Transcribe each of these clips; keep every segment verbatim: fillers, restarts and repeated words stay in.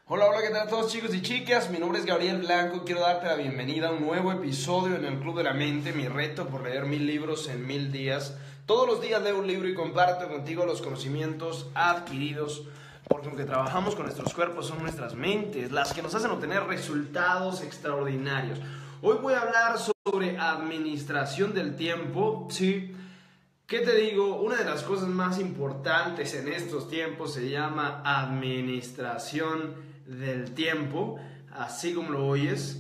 Hola, hola, ¿qué tal a todos chicos y chicas? Mi nombre es Gabriel Blanco y quiero darte la bienvenida a un nuevo episodio en el Club de la Mente, mi reto por leer mil libros en mil días. Todos los días leo un libro y comparto contigo los conocimientos adquiridos, porque aunque trabajamos con nuestros cuerpos, son nuestras mentes las que nos hacen obtener resultados extraordinarios. Hoy voy a hablar sobre administración del tiempo, sí. ¿Qué te digo? Una de las cosas más importantes en estos tiempos se llama administración del tiempo, así como lo oyes.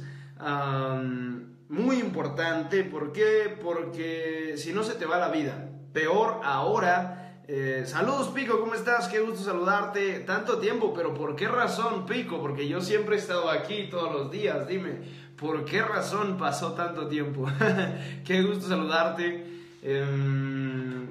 Um, muy importante, ¿por qué? Porque si no se te va la vida. Peor ahora. Eh, saludos Pico, ¿cómo estás? Qué gusto saludarte. Tanto tiempo, pero ¿por qué razón, Pico? Porque yo siempre he estado aquí todos los días. Dime, ¿por qué razón pasó tanto tiempo? Qué gusto saludarte. Um,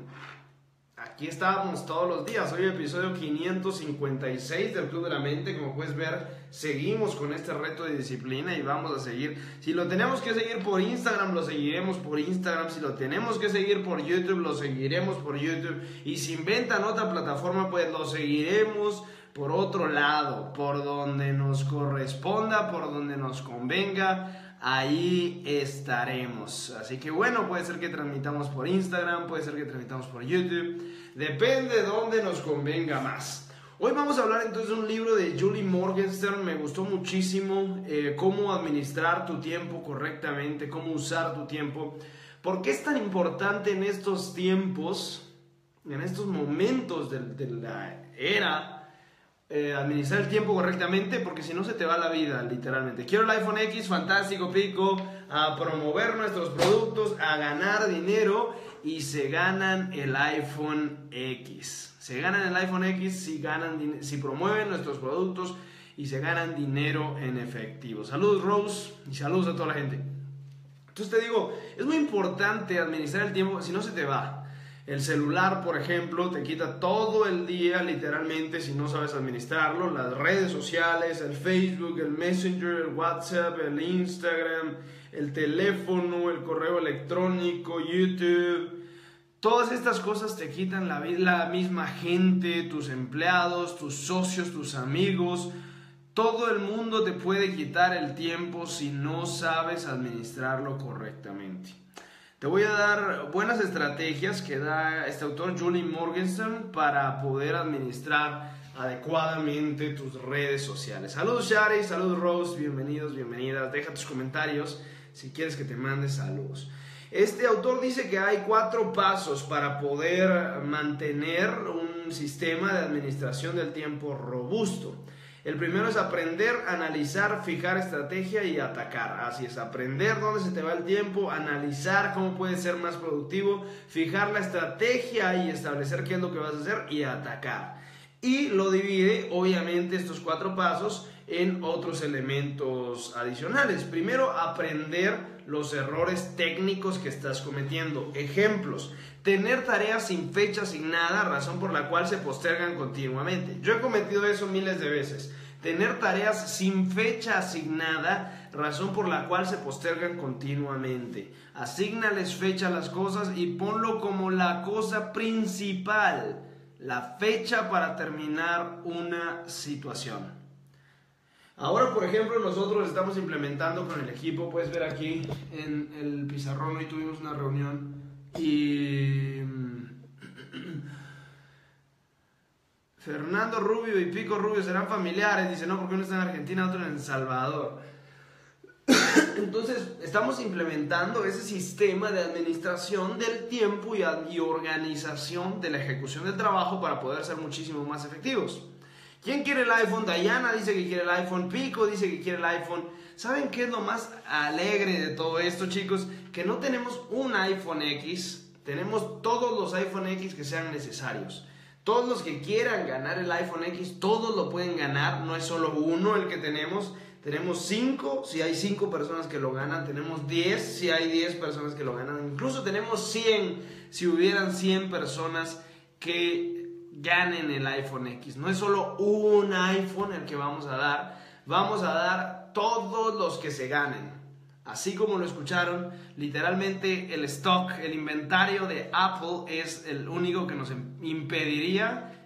Aquí estábamos todos los días. Hoy episodio quinientos cincuenta y seis del Club de la Mente. Como puedes ver, seguimos con este reto de disciplina y vamos a seguir. Si lo tenemos que seguir por Instagram, lo seguiremos por Instagram. Si lo tenemos que seguir por YouTube, lo seguiremos por YouTube. Y si inventan otra plataforma, pues lo seguiremos por otro lado, por donde nos corresponda, por donde nos convenga. Ahí estaremos. Así que bueno, puede ser que transmitamos por Instagram, puede ser que transmitamos por YouTube. Depende de dónde nos convenga más. Hoy vamos a hablar entonces de un libro de Julie Morgenstern. Me gustó muchísimo eh, cómo administrar tu tiempo correctamente, cómo usar tu tiempo. ¿Por qué es tan importante en estos tiempos, en estos momentos de, de la era? Eh, administrar el tiempo correctamente, porque si no se te va la vida, literalmente. Quiero el iPhone X, fantástico, Pico. A promover nuestros productos, a ganar dinero, y se ganan el iPhone X. Se ganan el iPhone X si, ganan, si promueven nuestros productos y se ganan dinero en efectivo. Saludos Rose y saludos a toda la gente. Entonces te digo, es muy importante administrar el tiempo, si no se te va. El celular, por ejemplo, te quita todo el día, literalmente, si no sabes administrarlo. Las redes sociales, el Facebook, el Messenger, el WhatsApp, el Instagram, el teléfono, el correo electrónico, YouTube. Todas estas cosas te quitan la vida, la misma gente, tus empleados, tus socios, tus amigos. Todo el mundo te puede quitar el tiempo si no sabes administrarlo correctamente. Te voy a dar buenas estrategias que da este autor Julie Morgenstern para poder administrar adecuadamente tus redes sociales. Saludos Shari, saludos Rose, bienvenidos, bienvenidas. Deja tus comentarios si quieres que te mande saludos. Este autor dice que hay cuatro pasos para poder mantener un sistema de administración del tiempo robusto. El primero es aprender, analizar, fijar estrategia y atacar. Así es, aprender dónde se te va el tiempo, analizar cómo puedes ser más productivo, fijar la estrategia y establecer qué es lo que vas a hacer y atacar. Y lo divide, obviamente, estos cuatro pasos en otros elementos adicionales. Primero, aprender los errores técnicos que estás cometiendo. Ejemplos: tener tareas sin fecha asignada, razón por la cual se postergan continuamente. Yo he cometido eso miles de veces. Tener tareas sin fecha asignada, razón por la cual se postergan continuamente. Asígnales fecha a las cosas y ponlo como la cosa principal, la fecha para terminar una situación. Ahora, por ejemplo, nosotros estamos implementando con el equipo, puedes ver aquí en el pizarrón, hoy tuvimos una reunión y Fernando Rubio y Pico Rubio serán familiares, dice, no, porque uno está en Argentina, otro en El Salvador. Entonces, estamos implementando ese sistema de administración del tiempo y, y organización de la ejecución del trabajo para poder ser muchísimo más efectivos. ¿Quién quiere el iPhone? Diana dice que quiere el iPhone, Pico dice que quiere el iPhone. ¿Saben qué es lo más alegre de todo esto, chicos? Que no tenemos un iPhone X, tenemos todos los iPhone X que sean necesarios. Todos los que quieran ganar el iPhone X, todos lo pueden ganar, no es solo uno el que tenemos. Tenemos cinco, si hay cinco personas que lo ganan. Tenemos diez, si hay diez personas que lo ganan. Incluso tenemos cien, si hubieran cien personas que ganen el iPhone X. No es solo un iPhone el que vamos a dar, vamos a dar todos los que se ganen. Así como lo escucharon, literalmente el stock, el inventario de Apple es el único que nos impediría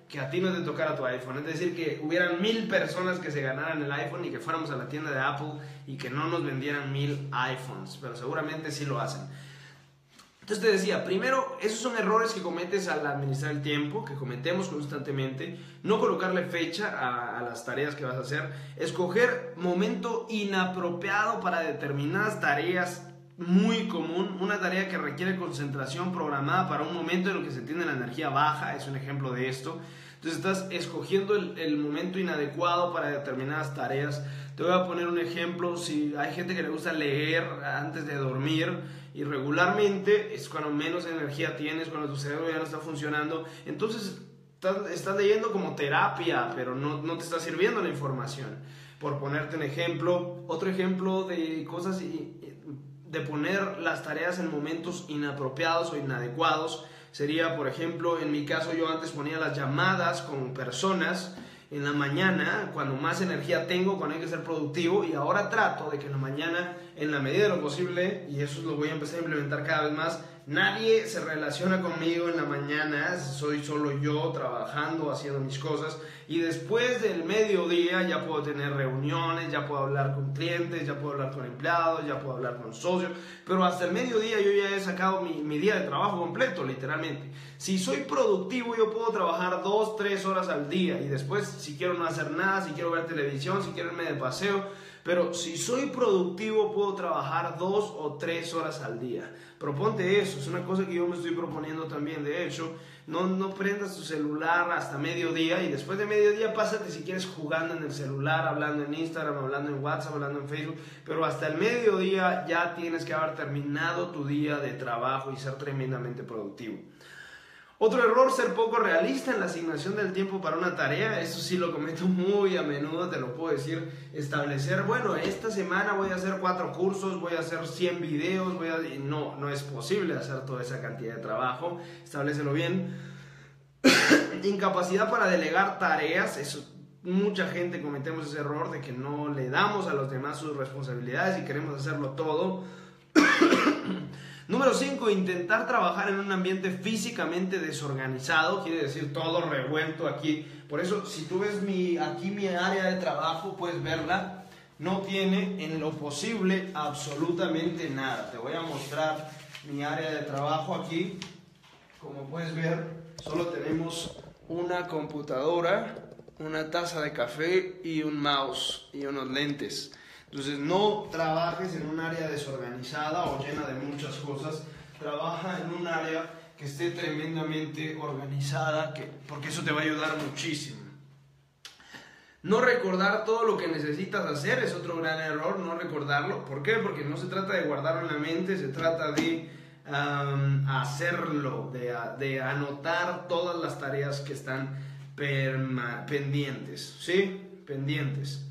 que a ti no te tocara tu iPhone, es decir, que hubieran mil personas que se ganaran el iPhone y que fuéramos a la tienda de Apple y que no nos vendieran mil iPhones, pero seguramente sí lo hacen. Entonces te decía, primero, esos son errores que cometes al administrar el tiempo, que cometemos constantemente, no colocarle fecha a, a las tareas que vas a hacer, escoger momento inapropiado para determinadas tareas, muy común, una tarea que requiere concentración programada para un momento en el que se tiene la energía baja, es un ejemplo de esto. Entonces estás escogiendo el, el momento inadecuado para determinadas tareas. Te voy a poner un ejemplo, si hay gente que le gusta leer antes de dormir y regularmente es cuando menos energía tienes, cuando tu cerebro ya no está funcionando, entonces estás, estás leyendo como terapia, pero no, no te está sirviendo la información. Por ponerte un ejemplo, otro ejemplo de cosas y de poner las tareas en momentos inapropiados o inadecuados sería, por ejemplo, en mi caso yo antes ponía las llamadas con personas en la mañana, cuando más energía tengo, cuando hay que ser productivo, y ahora trato de que en la mañana, en la medida de lo posible, y eso lo voy a empezar a implementar cada vez más, nadie se relaciona conmigo en la mañana, soy solo yo trabajando, haciendo mis cosas, y después del mediodía ya puedo tener reuniones, ya puedo hablar con clientes, ya puedo hablar con empleados, ya puedo hablar con socios, pero hasta el mediodía yo ya he sacado mi, mi día de trabajo completo, literalmente. Si soy productivo, yo puedo trabajar dos, tres horas al día, y después, si quiero no hacer nada, si quiero ver televisión, si quiero irme de paseo, pero si soy productivo, puedo trabajar dos o tres horas al día. Proponte eso, es una cosa que yo me estoy proponiendo también. De hecho, no, no prendas tu celular hasta mediodía, y después de mediodía pásate si quieres jugando en el celular, hablando en Instagram, hablando en WhatsApp, hablando en Facebook, pero hasta el mediodía ya tienes que haber terminado tu día de trabajo y ser tremendamente productivo. Otro error, ser poco realista en la asignación del tiempo para una tarea. Eso sí lo cometo muy a menudo, te lo puedo decir. Establecer, bueno, esta semana voy a hacer cuatro cursos, voy a hacer cien videos, voy a... No, no es posible hacer toda esa cantidad de trabajo, establécelo bien. Incapacidad para delegar tareas, eso, mucha gente cometemos ese error de que no le damos a los demás sus responsabilidades y queremos hacerlo todo. Número cinco, intentar trabajar en un ambiente físicamente desorganizado, quiere decir todo revuelto aquí. Por eso, si tú ves mi, aquí mi área de trabajo, puedes verla, no tiene en lo posible absolutamente nada. Te voy a mostrar mi área de trabajo aquí. Como puedes ver, solo tenemos una computadora, una taza de café y un mouse y unos lentes. Entonces no trabajes en un área desorganizada o llena de muchas cosas, trabaja en un área que esté tremendamente organizada, que, porque eso te va a ayudar muchísimo. No recordar todo lo que necesitas hacer es otro gran error, no recordarlo. ¿Por qué? Porque no se trata de guardarlo en la mente, se trata de um, hacerlo, de, de anotar todas las tareas que están perma, pendientes, ¿sí? Pendientes.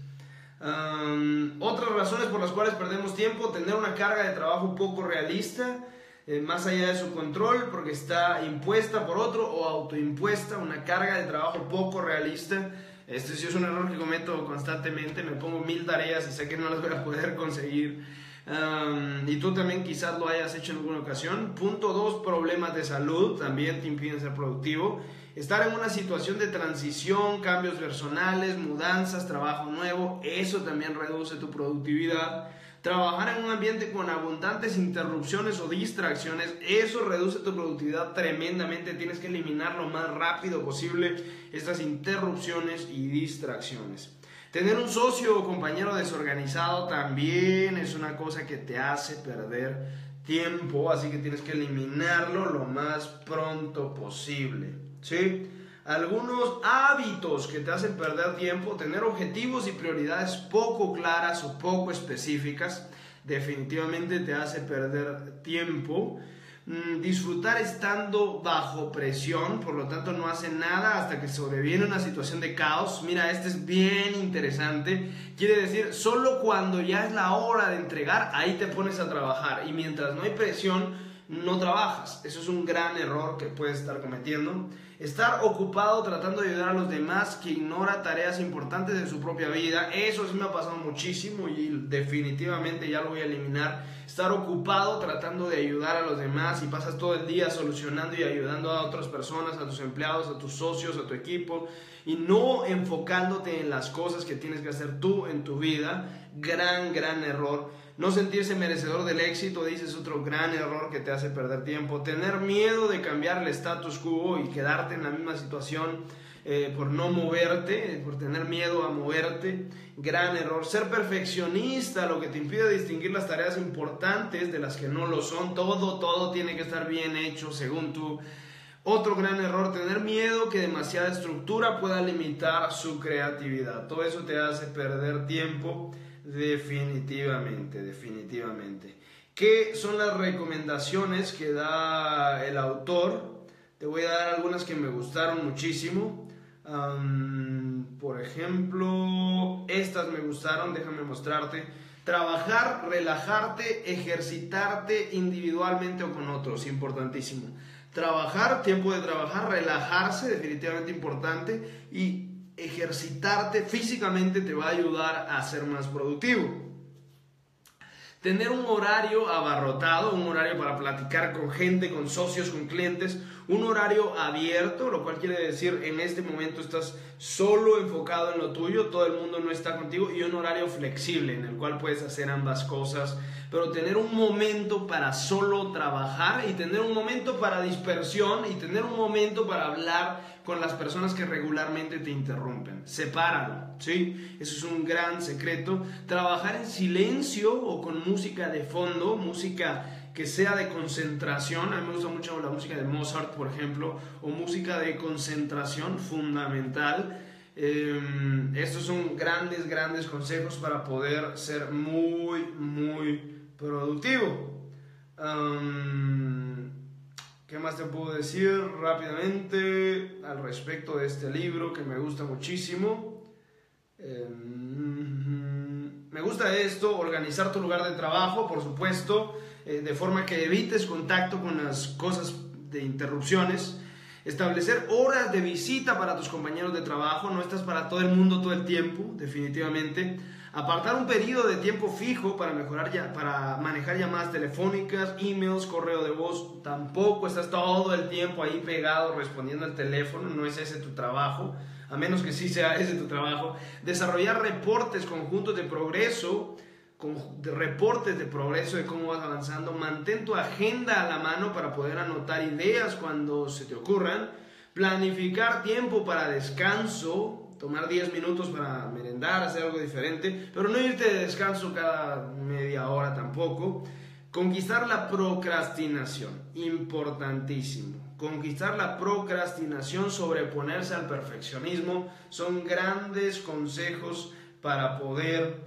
Um, otras razones por las cuales perdemos tiempo: tener una carga de trabajo poco realista, eh, más allá de su control, porque está impuesta por otro o autoimpuesta, una carga de trabajo poco realista. Este sí es un error que cometo constantemente, me pongo mil tareas y sé que no las voy a poder conseguir. Um, y tú también quizás lo hayas hecho en alguna ocasión. Punto dos, problemas de salud también te impiden ser productivo. Estar en una situación de transición, cambios personales, mudanzas, trabajo nuevo, eso también reduce tu productividad. Trabajar en un ambiente con abundantes interrupciones o distracciones, eso reduce tu productividad tremendamente. Tienes que eliminar lo más rápido posible estas interrupciones y distracciones. Tener un socio o compañero desorganizado también es una cosa que te hace perder tiempo, así que tienes que eliminarlo lo más pronto posible, ¿sí? Algunos hábitos que te hacen perder tiempo: tener objetivos y prioridades poco claras o poco específicas, definitivamente te hace perder tiempo. Disfrutar estando bajo presión, por lo tanto no hace nada hasta que sobreviene una situación de caos. Mira, este es bien interesante. Quiere decir, solo cuando ya es la hora de entregar, ahí te pones a trabajar, y mientras no hay presión, no trabajas. Eso es un gran error que puedes estar cometiendo. Estar ocupado tratando de ayudar a los demás que ignora tareas importantes de su propia vida. Eso sí me ha pasado muchísimo y definitivamente ya lo voy a eliminar. Estar ocupado tratando de ayudar a los demás y pasas todo el día solucionando y ayudando a otras personas, a tus empleados, a tus socios, a tu equipo, y no enfocándote en las cosas que tienes que hacer tú en tu vida. Gran, gran error. No sentirse merecedor del éxito, dices, otro gran error que te hace perder tiempo. Tener miedo de cambiar el status quo y quedarte en la misma situación eh, por no moverte, por tener miedo a moverte. Gran error. Ser perfeccionista, lo que te impide distinguir las tareas importantes de las que no lo son. Todo, todo tiene que estar bien hecho según tú. Otro gran error, tener miedo que demasiada estructura pueda limitar su creatividad. Todo eso te hace perder tiempo. Definitivamente, definitivamente. ¿Qué son las recomendaciones que da el autor? Te voy a dar algunas que me gustaron muchísimo. Um, por ejemplo, estas me gustaron, déjame mostrarte. Trabajar, relajarte, ejercitarte individualmente o con otros, importantísimo. Trabajar, tiempo de trabajar, relajarse, definitivamente importante, y ejercitarte físicamente te va a ayudar a ser más productivo. Tener un horario abarrotado, un horario para platicar con gente, con socios, con clientes, un horario abierto, lo cual quiere decir en este momento estás solo enfocado en lo tuyo, todo el mundo no está contigo, y un horario flexible en el cual puedes hacer ambas cosas, pero tener un momento para solo trabajar y tener un momento para dispersión y tener un momento para hablar con las personas que regularmente te interrumpen. Sepáralo, ¿sí? Eso es un gran secreto. Trabajar en silencio o con música de fondo, música que sea de concentración. A mí me gusta mucho la música de Mozart, por ejemplo, o música de concentración, fundamental. Eh, estos son grandes, grandes consejos para poder ser muy, muy productivo. Um, ¿Qué más te puedo decir rápidamente al respecto de este libro que me gusta muchísimo? Eh, me gusta esto, organizar tu lugar de trabajo, por supuesto, eh, de forma que evites contacto con las cosas de interrupciones. Establecer horas de visita para tus compañeros de trabajo, no estás para todo el mundo todo el tiempo, definitivamente. Apartar un periodo de tiempo fijo para, mejorar ya, para manejar llamadas telefónicas, emails, correo de voz. Tampoco estás todo el tiempo ahí pegado respondiendo al teléfono, no es ese tu trabajo, a menos que sí sea ese tu trabajo. Desarrollar reportes conjuntos de progreso, con, de reportes de progreso de cómo vas avanzando. Mantén tu agenda a la mano para poder anotar ideas cuando se te ocurran. Planificar tiempo para descanso. Tomar diez minutos para merendar, hacer algo diferente, pero no irte de descanso cada media hora tampoco. Conquistar la procrastinación, importantísimo. Conquistar la procrastinación, sobreponerse al perfeccionismo, son grandes consejos para poder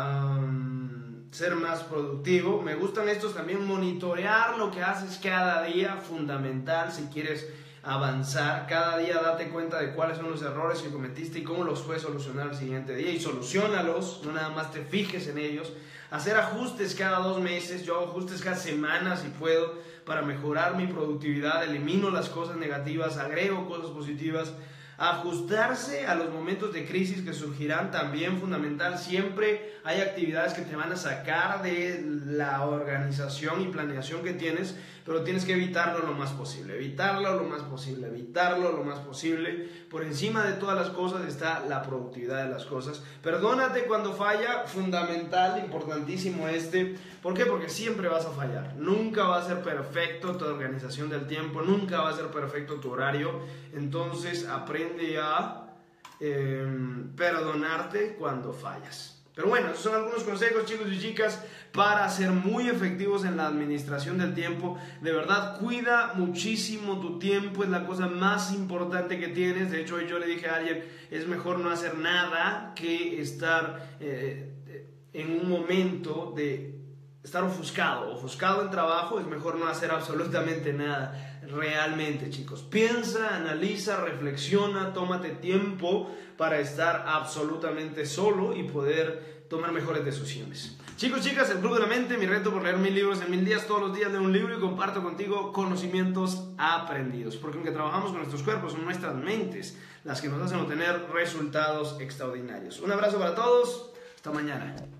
um, ser más productivo. Me gustan estos también. Monitorear lo que haces cada día, fundamental si quieres avanzar. Cada día date cuenta de cuáles son los errores que cometiste y cómo los puedes solucionar el siguiente día, y soluciónalos, no nada más te fijes en ellos. Hacer ajustes cada dos meses, yo hago ajustes cada semana si puedo para mejorar mi productividad, elimino las cosas negativas, agrego cosas positivas. Ajustarse a los momentos de crisis que surgirán, también fundamental. Siempre hay actividades que te van a sacar de la organización y planeación que tienes, pero tienes que evitarlo lo más posible, evitarlo lo más posible, evitarlo lo más posible. Por encima de todas las cosas está la productividad de las cosas. Perdónate cuando falla, fundamental, importantísimo este. ¿Por qué? Porque siempre vas a fallar. Nunca va a ser perfecto tu organización del tiempo, nunca va a ser perfecto tu horario. Entonces aprende a eh, perdonarte cuando fallas. Pero bueno, esos son algunos consejos, chicos y chicas, para ser muy efectivos en la administración del tiempo. De verdad, cuida muchísimo tu tiempo, es la cosa más importante que tienes. De hecho, hoy yo le dije a alguien, es mejor no hacer nada que estar eh, en un momento de estar ofuscado, ofuscado en trabajo. Es mejor no hacer absolutamente nada. Realmente, chicos, piensa, analiza, reflexiona, tómate tiempo para estar absolutamente solo y poder tomar mejores decisiones. Chicos, chicas, el Club de la Mente, mi reto por leer mil libros en mil días. Todos los días leo un libro y comparto contigo conocimientos aprendidos. Porque aunque trabajamos con nuestros cuerpos, son nuestras mentes las que nos hacen obtener resultados extraordinarios. Un abrazo para todos. Hasta mañana.